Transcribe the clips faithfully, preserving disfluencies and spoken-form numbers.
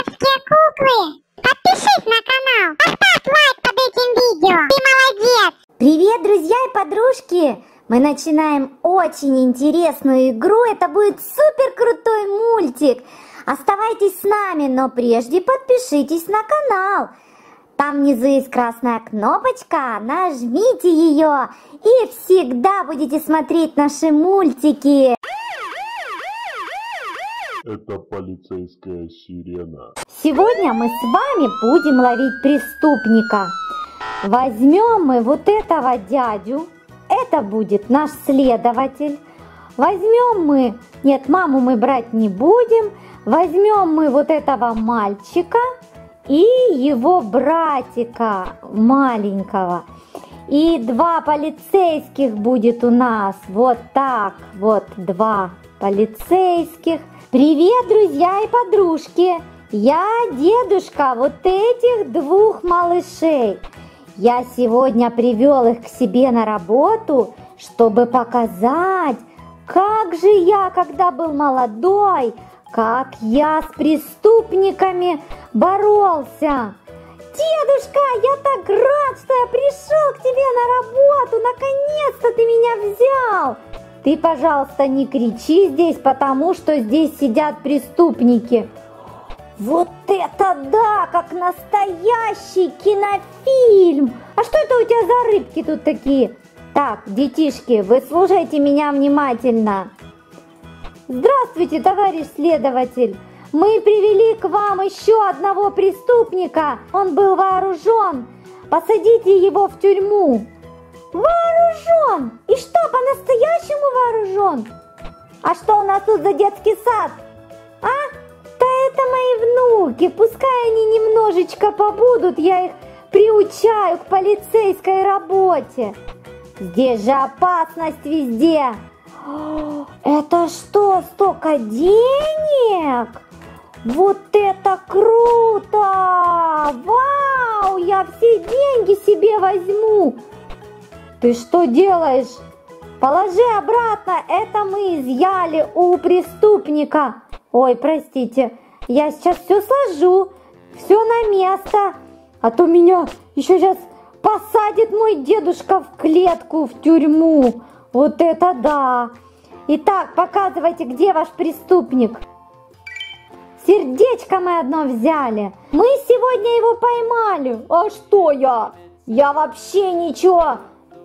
детские куклы. Подпишись на канал, поставь лайк под этим видео. Ты молодец. Привет, друзья и подружки! Мы начинаем очень интересную игру. Это будет супер крутой мультик. Оставайтесь с нами, но прежде подпишитесь на канал. Там внизу есть красная кнопочка, нажмите ее и всегда будете смотреть наши мультики. Это полицейская сирена. Сегодня мы с вами будем ловить преступника. Возьмем мы вот этого дядю, это будет наш следователь. Возьмем мы, нет, маму мы брать не будем. Возьмем мы вот этого мальчика и его братика маленького. И два полицейских будет у нас. Вот так, вот два полицейских. Привет, друзья и подружки! Я дедушка вот этих двух малышей. Я сегодня привел их к себе на работу, чтобы показать, как же я, когда был молодой, как я с преступниками боролся. Дедушка, я так рад, что я пришел к тебе на работу. Наконец-то ты меня взял. Ты, пожалуйста, не кричи здесь, потому что здесь сидят преступники. Вот это да, как настоящий кинофильм. А что это у тебя за рыбки тут такие? Так, детишки, вы слушайте меня внимательно. Здравствуйте, товарищ следователь. Мы привели к вам еще одного преступника. Он был вооружен. Посадите его в тюрьму. Вооружен? И что, по-настоящему вооружен? А что у нас тут за детский сад? А? Да это мои внуки. Пускай они немножечко побудут. Я их приучаю к полицейской работе. Здесь же опасность везде. Это что, столько денег? Вот это круто! Вау! Я все деньги себе возьму. Ты что делаешь? Положи обратно. Это мы изъяли у преступника. Ой, простите. Я сейчас все сложу. Все на место. А то меня еще сейчас посадит мой дедушка в клетку, в тюрьму. Вот это да! Итак, показывайте, где ваш преступник. Сердечко мы одно взяли. Мы сегодня его поймали. А что я? Я вообще ничего.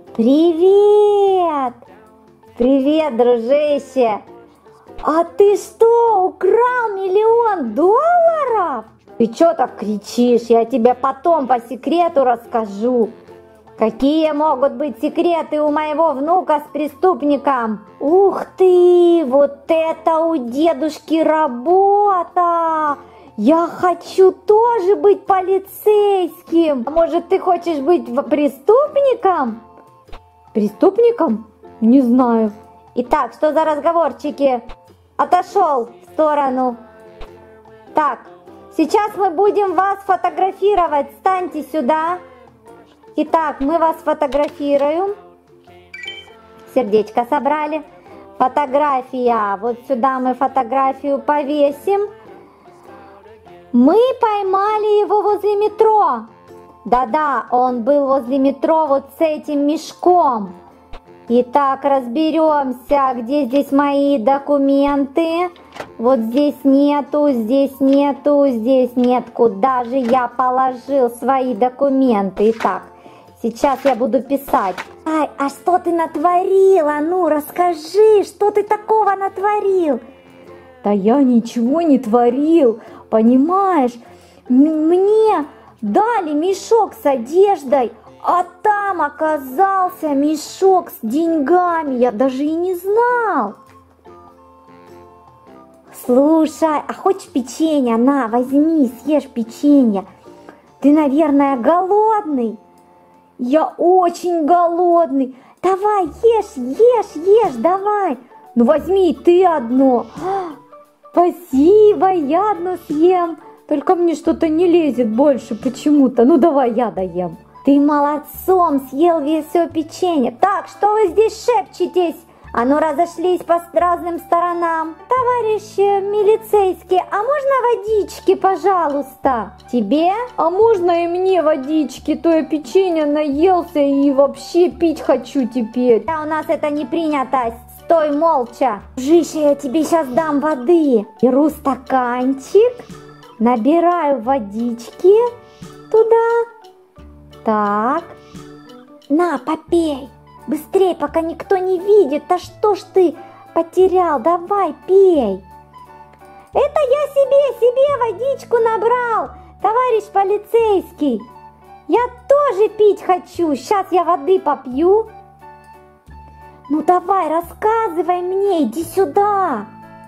Привет! Привет, дружище. А ты что, украл миллион долларов? Ты что так кричишь? Я тебе потом по секрету расскажу. Какие могут быть секреты у моего внука с преступником? Ух ты, вот это у дедушки работа! Я хочу тоже быть полицейским. А может, ты хочешь быть преступником? Преступником? Не знаю. Итак, что за разговорчики? Отошел в сторону. Так, сейчас мы будем вас фотографировать. Встаньте сюда. Итак, мы вас фотографируем. Сердечко собрали. Фотография. Вот сюда мы фотографию повесим. Мы поймали его возле метро. Да-да, он был возле метро вот с этим мешком. Итак, разберемся, где здесь мои документы. Вот здесь нету, здесь нету, здесь нет. Куда же я положил свои документы? Итак, сейчас я буду писать. Ай, а что ты натворил? А ну, расскажи, что ты такого натворил? Да я ничего не творил, понимаешь? Мне дали мешок с одеждой, а там оказался мешок с деньгами. Я даже и не знал. Слушай, а хочешь печенье? На, возьми, съешь печенье. Ты, наверное, голодный? Я очень голодный. Давай, ешь, ешь, ешь, давай. Ну возьми и ты одно. Спасибо, я одно съем. Только мне что-то не лезет больше почему-то. Ну давай я доем. Ты молодцом съел весь все печенье. Так, что вы здесь шепчетесь? А ну разошлись по разным сторонам. Товарищ милицейский, а можно водички, пожалуйста? Тебе? А можно и мне водички? То я печенье наелся и вообще пить хочу теперь. Да, у нас это не принято. Стой молча. Дружище, я тебе сейчас дам воды. Беру стаканчик, набираю водички туда. Так. На, попей. Быстрей, пока никто не видит. Да что ж ты потерял? Давай, пей. Это я себе, себе водичку набрал, товарищ полицейский. Я тоже пить хочу. Сейчас я воды попью. Ну давай, рассказывай мне, иди сюда.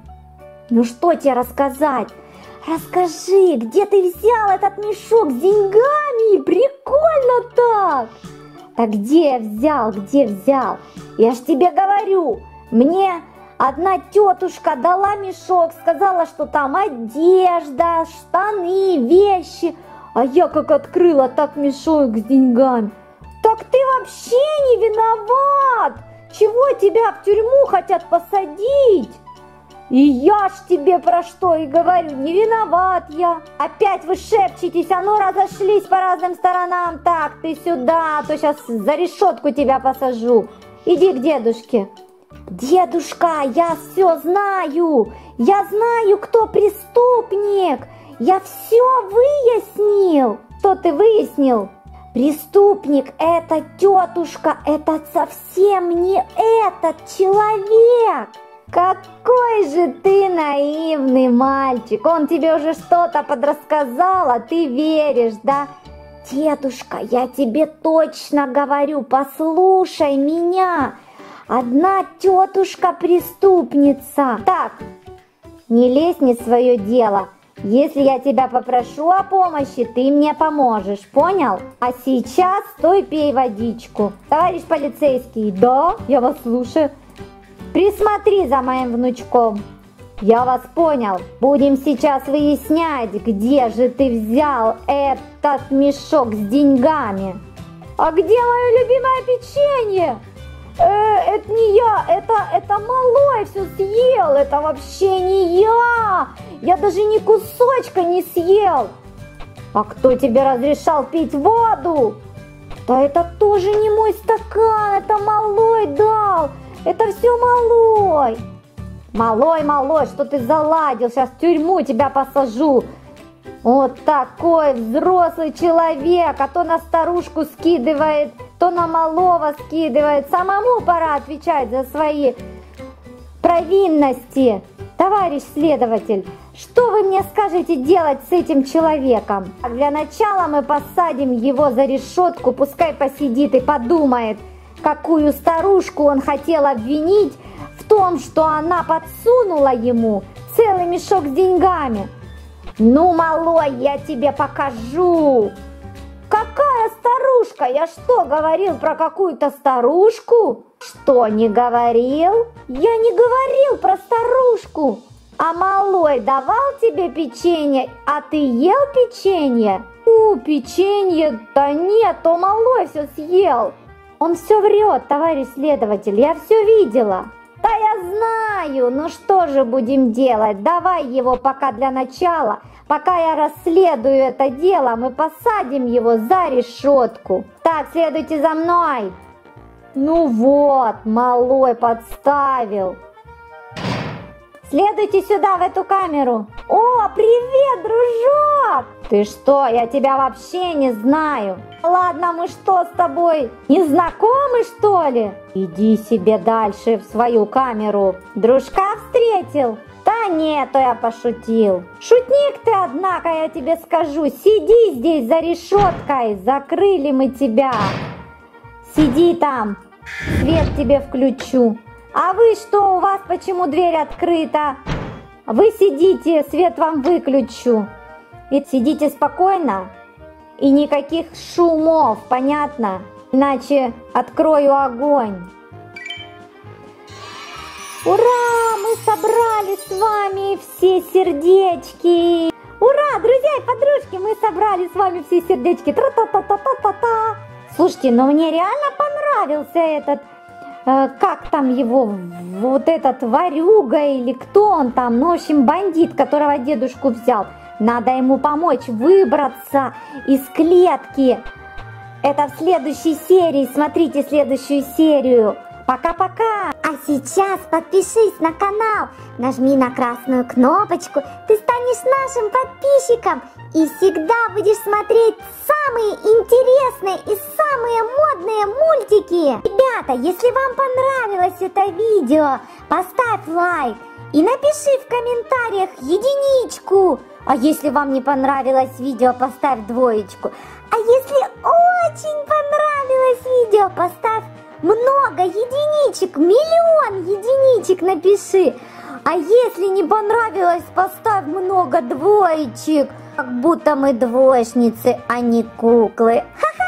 Ну что тебе рассказать? Расскажи, где ты взял этот мешок с деньгами? Прикольно так. Так где я взял, где взял? Я ж тебе говорю, мне одна тетушка дала мешок, сказала, что там одежда, штаны, вещи. А я как открыла, так мешок с деньгами. Так ты вообще не виноват. Чего тебя в тюрьму хотят посадить? И я ж тебе про что и говорю, не виноват я. Опять вы шепчетесь, а ну разошлись по разным сторонам. Так, ты сюда, а то сейчас за решетку тебя посажу. Иди к дедушке. Дедушка, я все знаю. Я знаю, кто преступник. Я все выяснил. Что ты выяснил? Преступник, это тетушка, это совсем не этот человек. Какой же ты наивный мальчик, он тебе уже что-то подрассказал, а ты веришь, да? Дедушка, я тебе точно говорю, послушай меня, одна тетушка преступница. Так, не лезь не в свое дело, если я тебя попрошу о помощи, ты мне поможешь, понял? А сейчас стой, пей водичку. Товарищ полицейский, да, я вас слушаю. Присмотри за моим внучком. Я вас понял. Будем сейчас выяснять, где же ты взял этот мешок с деньгами. А где мое любимое печенье? Э, это не я, это, это малой все съел. Это вообще не я. Я даже ни кусочка не съел. А кто тебе разрешал пить воду? Да это тоже не мой стакан, это малой дал. Это все малой. Малой, малой, что ты заладил? Сейчас в тюрьму тебя посажу. Вот такой взрослый человек, а то на старушку скидывает, то на малого скидывает. Самому пора отвечать за свои провинности. Товарищ следователь, что вы мне скажете делать с этим человеком? Для начала мы посадим его за решетку, пускай посидит и подумает, какую старушку он хотел обвинить в том, что она подсунула ему целый мешок с деньгами. Ну, малой, я тебе покажу. Какая старушка? Я что, говорил про какую-то старушку? Что, не говорил? Я не говорил про старушку. А малой давал тебе печенье, а ты ел печенье? У, печенье-то нет, то малой все съел. Он все врет, товарищ следователь, я все видела. Да я знаю, ну что же будем делать? Давай его пока для начала, пока я расследую это дело, мы посадим его за решетку. Так, следуйте за мной. Ну вот, малой подставил. Следуйте сюда, в эту камеру. О, привет, дружок! Ты что, я тебя вообще не знаю. Ладно, мы что с тобой, не знакомы, что ли? Иди себе дальше в свою камеру. Дружка встретил? Да нет, то я пошутил. Шутник ты, однако, я тебе скажу. Сиди здесь за решеткой, закрыли мы тебя. Сиди там, свет тебе включу. А вы что, у вас почему дверь открыта? Вы сидите, свет вам выключу. И сидите спокойно. И никаких шумов, понятно? Иначе открою огонь. Ура! Мы собрали с вами все сердечки. Ура, друзья и подружки, мы собрали с вами все сердечки. Тра-та-та-та-та-та-та. Слушайте, ну мне реально понравился этот э, как там его, вот этот ворюга или кто он там, ну, в общем, бандит, которого дедушку взял. Надо ему помочь выбраться из клетки. Это в следующей серии, смотрите следующую серию. Пока-пока! А сейчас подпишись на канал, нажми на красную кнопочку, ты станешь нашим подписчиком и всегда будешь смотреть самые интересные и самые модные мультики. Ребята, если вам понравилось это видео, поставь лайк и напиши в комментариях единичку. А если вам не понравилось видео, поставь двоечку. А если очень понравилось видео, поставь много единичек, миллион единичек напиши. А если не понравилось, поставь много двоечек. Как будто мы двоечницы, а не куклы. Ха-ха!